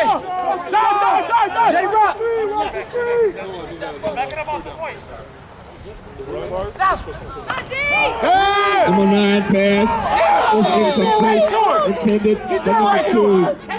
Back it up off the point. Number 9 pass. Intended. Number 2.